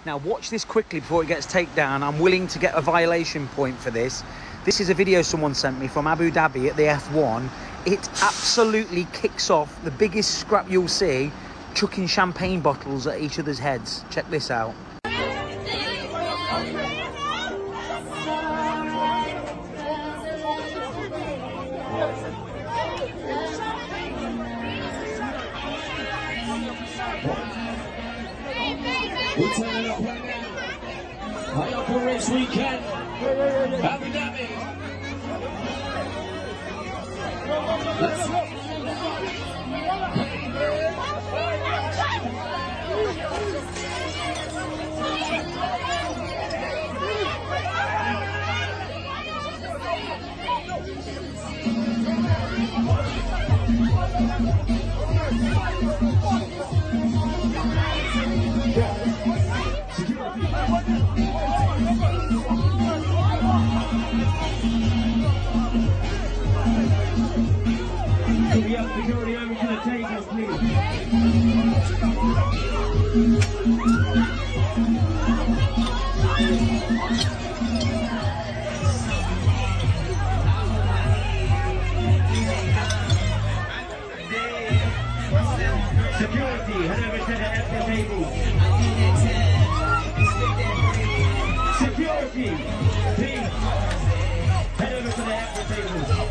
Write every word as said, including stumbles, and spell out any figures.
Now watch this quickly before it gets taken down. I'm willing to get a violation point for this. This is a video someone sent me from Abu Dhabi at the F one. It absolutely kicks off. The biggest scrap you'll see, chucking champagne bottles at each other's heads. Check this out. We're turning up right now. High up a race weekend. Abu Dhabi. Let's go. Can we have security over to the tables, please? Security, head over to the exit tables. Security, please. Head over to the exit tables.